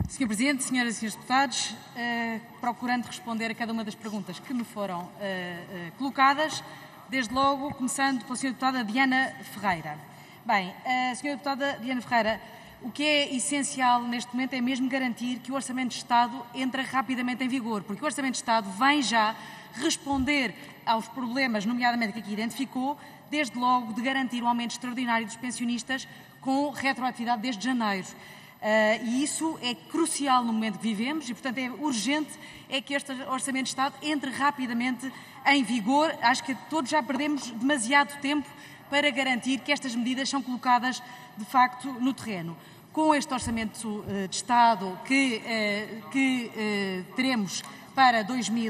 Sr. Presidente, senhoras e senhores deputados, procurando responder a cada uma das perguntas que me foram colocadas, desde logo começando pela Sra. Deputada Diana Ferreira. Bem, Sra. Deputada Diana Ferreira, o que é essencial neste momento é mesmo garantir que o Orçamento de Estado entre rapidamente em vigor, porque o Orçamento de Estado vem já responder aos problemas, nomeadamente que aqui identificou, desde logo de garantir o aumento extraordinário dos pensionistas com retroatividade desde janeiro. E isso é crucial no momento que vivemos e, portanto, é urgente que este Orçamento de Estado entre rapidamente em vigor. Acho que todos já perdemos demasiado tempo para garantir que estas medidas são colocadas, de facto, no terreno. Com este Orçamento de Estado que teremos para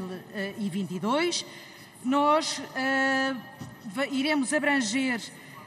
2022, nós iremos abranger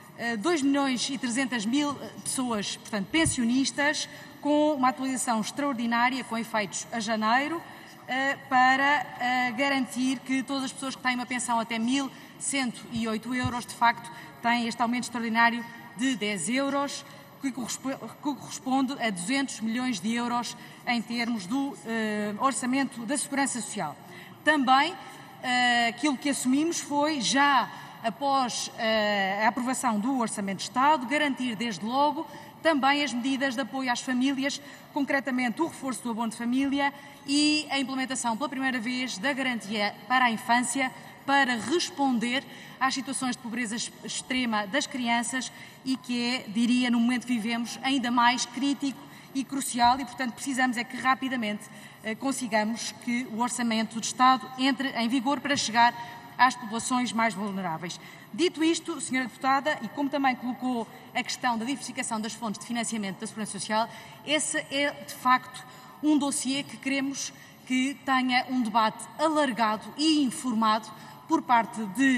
2.300.000 pessoas, portanto, pensionistas, com uma atualização extraordinária, com efeitos a janeiro, para garantir que todas as pessoas que têm uma pensão até 1.108 euros, de facto, têm este aumento extraordinário de 10 euros, que corresponde a 200 milhões de euros em termos do Orçamento da Segurança Social. Também, aquilo que assumimos foi já após a aprovação do Orçamento de Estado, garantir desde logo também as medidas de apoio às famílias, concretamente o reforço do abono de família e a implementação pela primeira vez da garantia para a infância, para responder às situações de pobreza extrema das crianças e que é, diria, no momento que vivemos, ainda mais crítico e crucial e, portanto, precisamos que rapidamente consigamos que o Orçamento de Estado entre em vigor para chegar às populações mais vulneráveis. Dito isto, Sra. Deputada, e como também colocou a questão da diversificação das fontes de financiamento da Segurança Social, esse é, de facto, um dossiê que queremos que tenha um debate alargado e informado por parte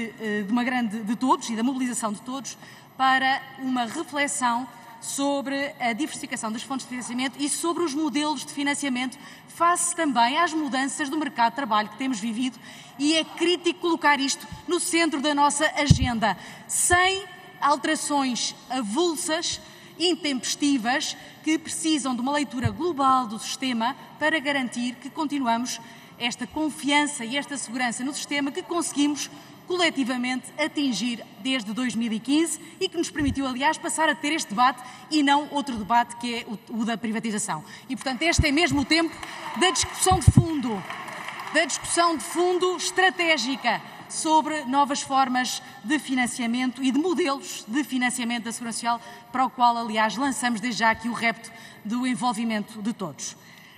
de todos e da mobilização de todos para uma reflexão sobre a diversificação das fontes de financiamento e sobre os modelos de financiamento face também às mudanças do mercado de trabalho que temos vivido e é crítico colocar isto no centro da nossa agenda, sem alterações avulsas, intempestivas, que precisam de uma leitura global do sistema para garantir que continuamos esta confiança e esta segurança no sistema que conseguimos coletivamente atingir desde 2015 e que nos permitiu, aliás, passar a ter este debate e não outro debate que é o da privatização. E, portanto, este é mesmo o tempo da discussão de fundo estratégica sobre novas formas de financiamento e de modelos de financiamento da Segurança Social, para o qual, aliás, lançamos desde já aqui o repto do envolvimento de todos.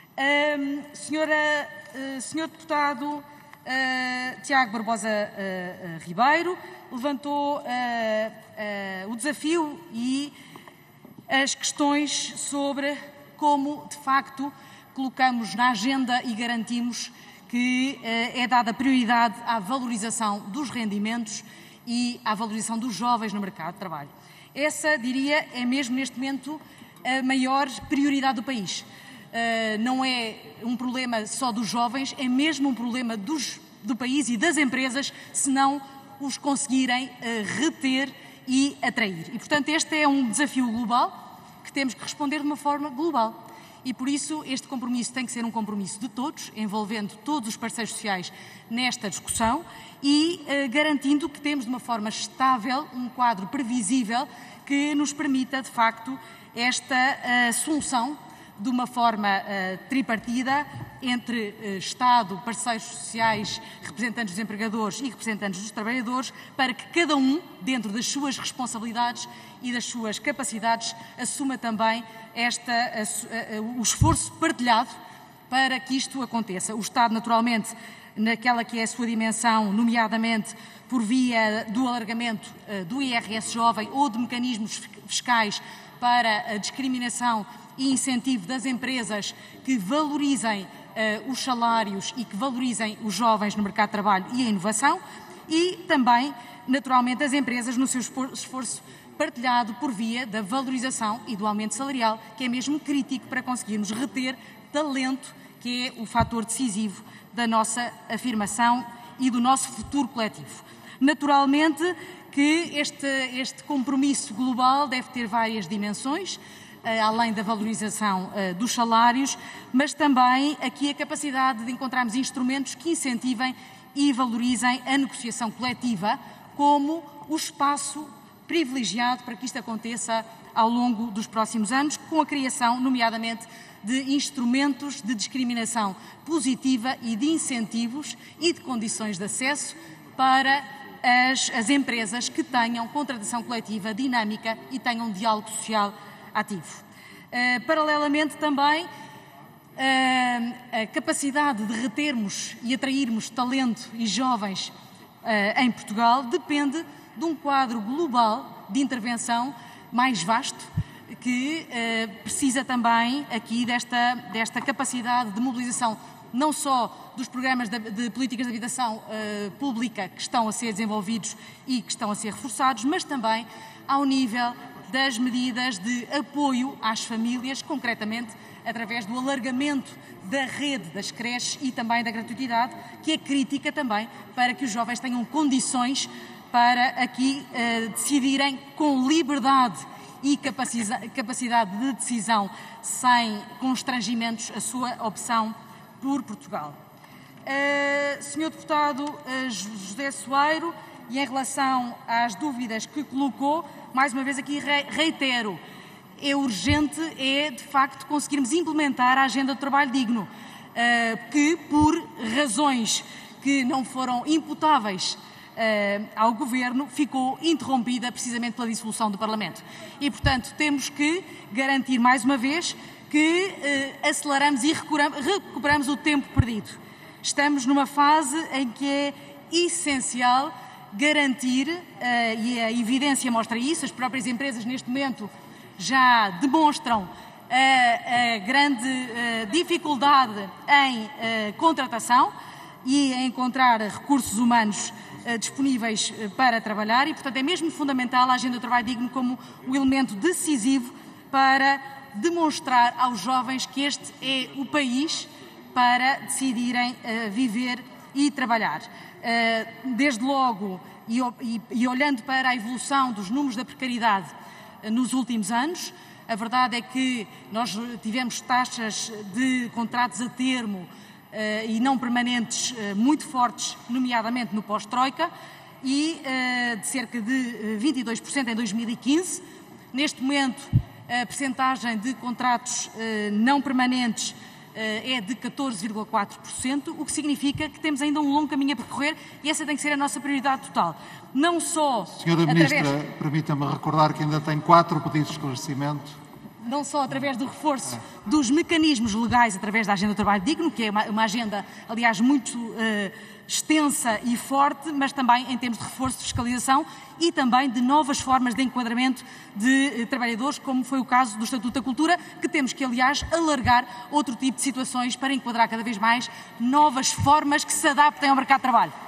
Senhor Deputado Tiago Barbosa Ribeiro levantou o desafio e as questões sobre como, de facto, colocamos na agenda e garantimos que é dada prioridade à valorização dos rendimentos e à valorização dos jovens no mercado de trabalho. Essa, diria, é mesmo neste momento a maior prioridade do país. Não é um problema só dos jovens, é mesmo um problema do país e das empresas, se não os conseguirem reter e atrair. E, portanto, este é um desafio global que temos que responder de uma forma global. E, por isso, este compromisso tem que ser um compromisso de todos, envolvendo todos os parceiros sociais nesta discussão e garantindo que temos de uma forma estável um quadro previsível que nos permita, de facto, esta solução de uma forma tripartida entre Estado, parceiros sociais, representantes dos empregadores e representantes dos trabalhadores, para que cada um, dentro das suas responsabilidades e das suas capacidades, assuma também o esforço partilhado para que isto aconteça. O Estado, naturalmente, naquela que é a sua dimensão, nomeadamente por via do alargamento do IRS jovem ou de mecanismos fiscais para a discriminação e incentivo das empresas que valorizem os salários e que valorizem os jovens no mercado de trabalho e a inovação e também, naturalmente, as empresas no seu esforço partilhado por via da valorização e do aumento salarial, que é mesmo crítico para conseguirmos reter talento, que é o fator decisivo da nossa afirmação e do nosso futuro coletivo. Naturalmente que este compromisso global deve ter várias dimensões. além da valorização dos salários, mas também aqui a capacidade de encontrarmos instrumentos que incentivem e valorizem a negociação coletiva como o espaço privilegiado para que isto aconteça ao longo dos próximos anos, com a criação, nomeadamente, de instrumentos de discriminação positiva e de incentivos e de condições de acesso para as empresas que tenham contratação coletiva dinâmica e tenham diálogo social ativo. Paralelamente também, a capacidade de retermos e atrairmos talento e jovens em Portugal depende de um quadro global de intervenção mais vasto, que precisa também aqui desta capacidade de mobilização não só dos programas de políticas de habitação pública que estão a ser desenvolvidos e que estão a ser reforçados, mas também ao nível das medidas de apoio às famílias, concretamente através do alargamento da rede das creches e também da gratuidade, que é crítica também para que os jovens tenham condições para aqui decidirem com liberdade e capacidade de decisão, sem constrangimentos, a sua opção por Portugal. Senhor Deputado José Soeiro, e em relação às dúvidas que colocou, mais uma vez aqui reitero, é urgente, de facto, conseguirmos implementar a Agenda do Trabalho Digno, que por razões que não foram imputáveis ao Governo, ficou interrompida precisamente pela dissolução do Parlamento. E, portanto, temos que garantir mais uma vez que aceleramos e recuperamos o tempo perdido. Estamos numa fase em que é essencial garantir, e a evidência mostra isso, as próprias empresas neste momento já demonstram a grande dificuldade em contratação e em encontrar recursos humanos disponíveis para trabalhar e, portanto, é mesmo fundamental a Agenda do Trabalho Digno como um elemento decisivo para demonstrar aos jovens que este é o país para decidirem viver e trabalhar. Desde logo, e olhando para a evolução dos números da precariedade nos últimos anos, a verdade é que nós tivemos taxas de contratos a termo e não permanentes muito fortes, nomeadamente no pós-Troika, e de cerca de 22% em 2015. Neste momento, a percentagem de contratos não permanentes é de 14,4%, o que significa que temos ainda um longo caminho a percorrer e essa tem que ser a nossa prioridade total. Não só Senhora Ministra, permita-me recordar que ainda tem 4 pedidos de esclarecimento. Não só através do reforço dos mecanismos legais através da Agenda do Trabalho Digno, que é uma agenda, aliás, muito extensa e forte, mas também em termos de reforço de fiscalização e também de novas formas de enquadramento de trabalhadores, como foi o caso do Estatuto da Cultura, que temos que, aliás, alargar outro tipo de situações para enquadrar cada vez mais novas formas que se adaptem ao mercado de trabalho.